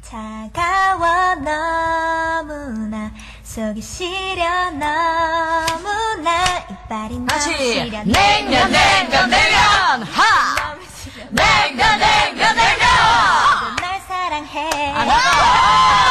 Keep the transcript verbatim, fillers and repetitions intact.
차가워 너무나 속이 시려 너무나 이빨이 너무 시려 냉면 냉면 냉면 하 냉면 냉면 냉면 널 사랑해 아,